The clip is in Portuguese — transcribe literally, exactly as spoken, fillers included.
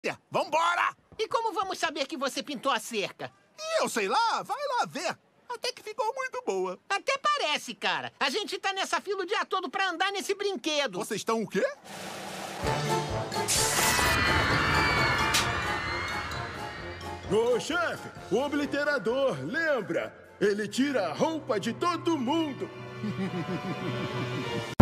Vambora! E como vamos saber que você pintou a cerca? E eu sei lá, vai lá ver. Até que ficou muito boa. Até parece, cara. A gente tá nessa fila o dia todo pra andar nesse brinquedo. Vocês estão o quê? Ô, chefe, o obliterador, lembra? Ele tira a roupa de todo mundo.